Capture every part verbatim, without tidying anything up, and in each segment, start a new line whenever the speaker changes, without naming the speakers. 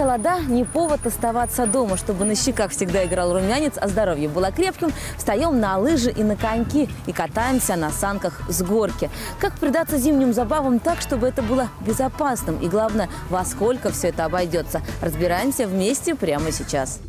холода – не повод оставаться дома. Чтобы на щеках всегда играл румянец, а здоровье было крепким, встаем на лыжи и на коньки и катаемся на санках с горки. Как предаться зимним забавам так, чтобы это было безопасным? И главное, во сколько все это обойдется? Разбираемся вместе прямо сейчас.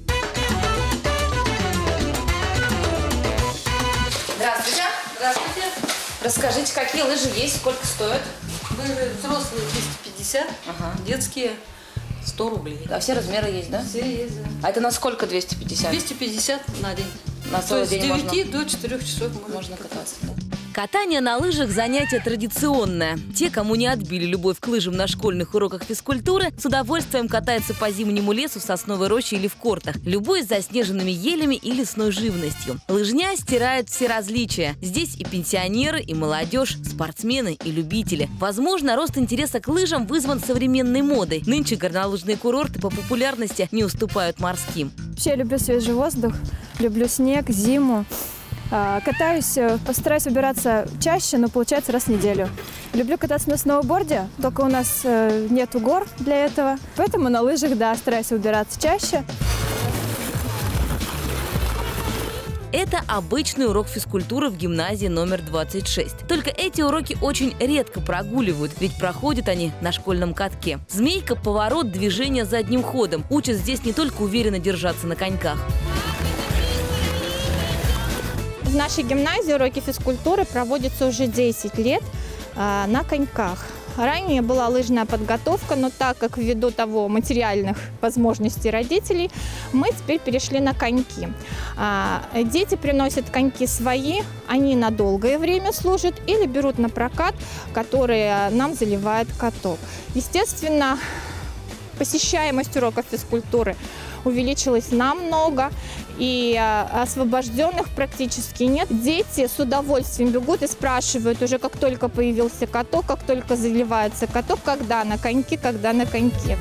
Здравствуйте.
Здравствуйте.
Расскажите, какие лыжи есть, сколько стоят?
Лыжи взрослые двести пятьдесят,
Ага.
детские сто рублей.
А все размеры есть, да?
Все есть, да.
А это на сколько двести пятьдесят?
двести пятьдесят на день.
На
То
целый
есть с
день
девяти
можно,
до четырёх часов можно,
можно кататься. Да?
Катание на лыжах – занятие традиционное. Те, кому не отбили любовь к лыжам на школьных уроках физкультуры, с удовольствием катаются по зимнему лесу в сосновой роще или в кортах, любуясь заснеженными елями и лесной живностью. Лыжня стирает все различия. Здесь и пенсионеры, и молодежь, спортсмены и любители. Возможно, рост интереса к лыжам вызван современной модой. Нынче горнолыжные курорты по популярности не уступают морским.
Вообще я люблю свежий воздух, люблю снег, зиму. Катаюсь, постараюсь убираться чаще, но получается раз в неделю. Люблю кататься на сноуборде, только у нас нету гор для этого. Поэтому на лыжах, да, стараюсь убираться чаще.
Это обычный урок физкультуры в гимназии номер двадцать шесть. Только эти уроки очень редко прогуливают, ведь проходят они на школьном катке. Змейка, поворот, движение задним ходом. Учат здесь не только уверенно держаться на коньках.
В нашей гимназии уроки физкультуры проводятся уже десять лет а, на коньках. Ранее была лыжная подготовка, но так как ввиду того материальных возможностей родителей, мы теперь перешли на коньки. А, дети приносят коньки свои, они на долгое время служат или берут на прокат, которые нам заливает каток. Естественно, посещаемость уроков физкультуры увеличилась намного, и освобожденных практически нет. Дети с удовольствием бегут и спрашивают уже, как только появился каток, как только заливается каток, когда на коньки, когда на коньке.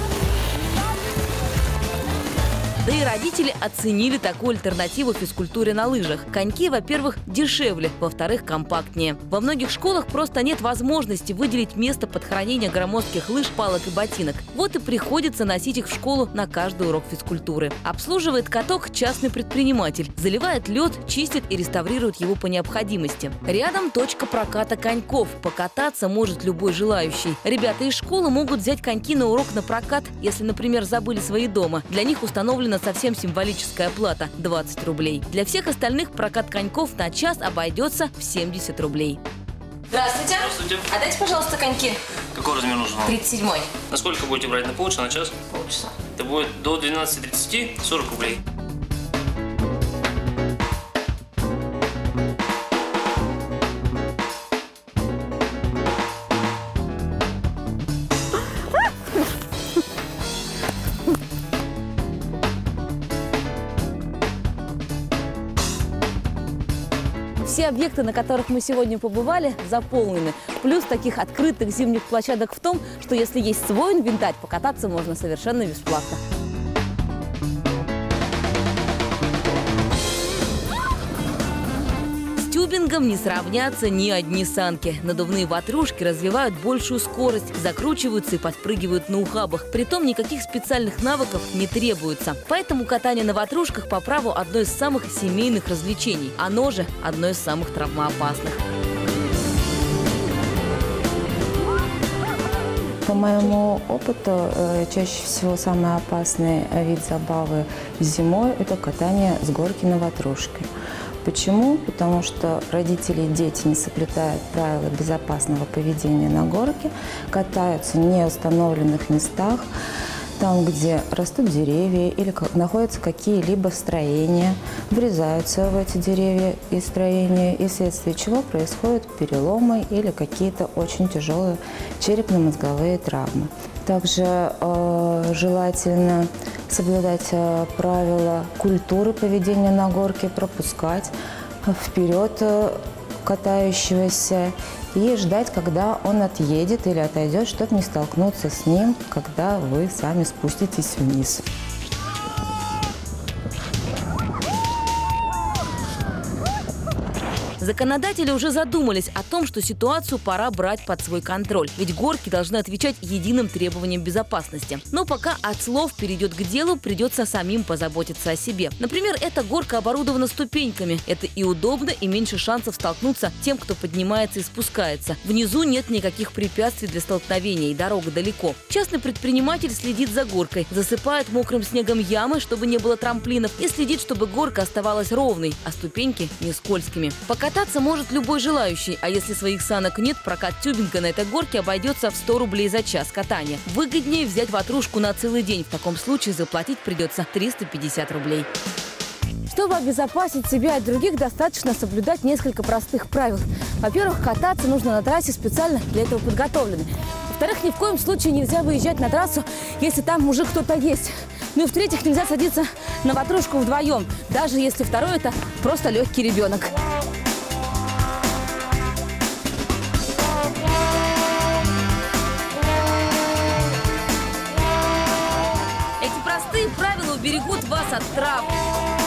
Да и родители оценили такую альтернативу физкультуре на лыжах. Коньки, во-первых, дешевле, во-вторых, компактнее. Во многих школах просто нет возможности выделить место под хранение громоздких лыж, палок и ботинок. Вот и приходится носить их в школу на каждый урок физкультуры. Обслуживает каток частный предприниматель. Заливает лед, чистит и реставрирует его по необходимости. Рядом точка проката коньков. Покататься может любой желающий. Ребята из школы могут взять коньки на урок на прокат, если, например, забыли свои дома. Для них установлена совсем символическая плата – двадцать рублей. Для всех остальных прокат коньков на час обойдется в семьдесят рублей.
Здравствуйте.
Здравствуйте.
А дайте, пожалуйста, коньки.
Какой размер нужен вам?
тридцать седьмой.
На сколько будете брать? На полчаса, на час?
Полчаса.
Это будет до двенадцати тридцати сорок рублей.
Все объекты, на которых мы сегодня побывали, заполнены. Плюс таких открытых зимних площадок в том, что если есть свой инвентарь, покататься можно совершенно бесплатно.
С тюбингом не сравнятся ни одни санки. Надувные ватрушки развивают большую скорость, закручиваются и подпрыгивают на ухабах. Притом никаких специальных навыков не требуется. Поэтому катание на ватрушках по праву одно из самых семейных развлечений. Оно же одно из самых травмоопасных.
По моему опыту, чаще всего самый опасный вид забавы зимой – это катание с горки на ватрушке. Почему? Потому что родители и дети не соблюдают правила безопасного поведения на горке, катаются в неустановленных местах, там, где растут деревья или находятся какие-либо строения, врезаются в эти деревья и строения, и вследствие чего происходят переломы или какие-то очень тяжелые черепно-мозговые травмы. Также э, желательно соблюдать э, правила культуры поведения на горке, пропускать вперед э, катающегося и ждать, когда он отъедет или отойдет, чтобы не столкнуться с ним, когда вы сами спуститесь вниз.
Законодатели уже задумались о том, что ситуацию пора брать под свой контроль. Ведь горки должны отвечать единым требованиям безопасности. Но пока от слов перейдет к делу, придется самим позаботиться о себе. Например, эта горка оборудована ступеньками. Это и удобно, и меньше шансов столкнуться тем, кто поднимается и спускается. Внизу нет никаких препятствий для столкновения, и дорога далеко. Частный предприниматель следит за горкой, засыпает мокрым снегом ямы, чтобы не было трамплинов, и следит, чтобы горка оставалась ровной, а ступеньки не скользкими. Покататься может любой желающий, а если своих санок нет, прокат тюбинга на этой горке обойдется в сто рублей за час катания. Выгоднее взять ватрушку на целый день. В таком случае заплатить придется триста пятьдесят рублей.
Чтобы обезопасить себя от других, достаточно соблюдать несколько простых правил. Во-первых, кататься нужно на трассе специально для этого подготовленной. Во-вторых, ни в коем случае нельзя выезжать на трассу, если там уже кто-то есть. Ну и в-третьих, нельзя садиться на ватрушку вдвоем, даже если второй – это просто легкий ребенок.
Эти простые правила уберегут вас от травм.